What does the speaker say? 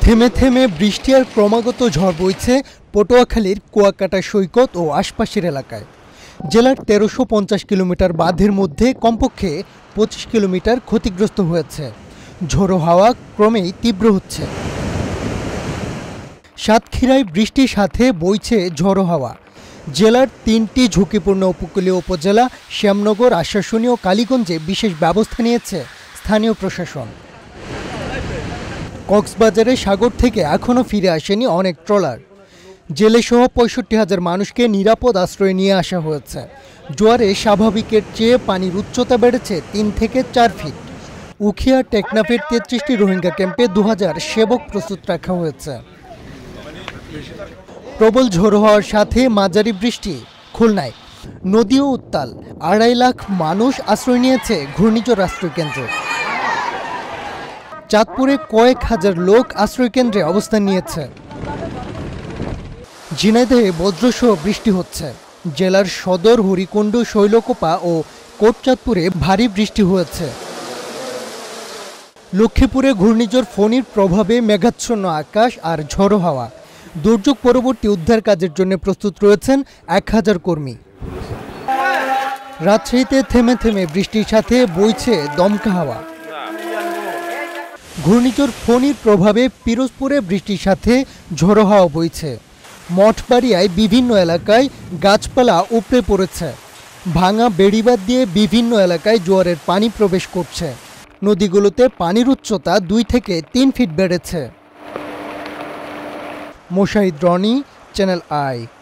থেমে থেমে বৃষ্টি আর ক্রমাগত ঝড় বইছে পটুয়াখালীর কুয়াকাটা সৈকত ও আশপাশের এলাকায়। জেলার ১৩৫০ কিলোমিটার বাঁধের মধ্যে কমপক্ষে ২৫ কিলোমিটার ক্ষতিগ্রস্ত হয়েছে। ঝোড়ো হাওয়া ক্রমেই তীব্র হচ্ছে। সাতক্ষীরায় বৃষ্টির সাথে বইছে ঝোড়ো হাওয়া। জেলার ৩টি ঝুঁকিপূর্ণ উপকূলীয় উপজেলা শ্যামনগর, আশাশুনি ও কালীগঞ্জে বিশেষ ব্যবস্থা নিয়েছে স্থানীয় প্রশাসন। কক্সবাজারে সাগর থেকে এখনও ফিরে আসেনি অনেক ট্রলার। জেলেসহ ৬৫,০০০ মানুষকে নিরাপদ আশ্রয়ে নিয়ে আসা হয়েছে। জোয়ারে স্বাভাবিকের চেয়ে পানির উচ্চতা বেড়েছে ৩ থেকে ৪ ফিট। উখিয়া টেকনাফের ৩৩টি রোহিঙ্গা ক্যাম্পে ২,০০০ সেবক প্রস্তুত রাখা হয়েছে। প্রবল ঝোড়ো হওয়ার সাথে মাঝারি বৃষ্টি খুলনায়। নদীও উত্তাল। ২.৫ লাখ মানুষ আশ্রয় নিয়েছে ঘূর্ণিঝড় আশ্রয়কেন্দ্রে। চাঁদপুরে কয়েক হাজার লোক আশ্রয়কেন্দ্রে অবস্থান নিয়েছে। ঝিনাইদহে বজ্রসহ বৃষ্টি হচ্ছে। জেলার সদর, হরিকুণ্ড, শৈলকুপা ও কোটচাঁদপুরে ভারী বৃষ্টি হয়েছে। লক্ষ্মীপুরে ঘূর্ণিঝড় ফণীর প্রভাবে মেঘাচ্ছন্ন আকাশ আর ঝোড়ো হাওয়া। দুর্যোগ পরবর্তী উদ্ধার কাজের জন্য প্রস্তুত রয়েছেন ১,০০০ কর্মী। রাজশাহীতে থেমে থেমে বৃষ্টির সাথে বইছে দমকা হাওয়া। ঘূর্ণিঝড় ফণীর প্রভাবে পিরোজপুরে বৃষ্টির সাথে ঝোড়ো হাওয়া বইছে। মঠবাড়িয়ায় বিভিন্ন এলাকায় গাছপালা উপড়ে পড়েছে। ভাঙা বেড়িবাঁধ দিয়ে বিভিন্ন এলাকায় জোয়ারের পানি প্রবেশ করছে। নদীগুলোতে পানির উচ্চতা ২ থেকে ৩ ফিট বেড়েছে। Moshahid Roni, channel I.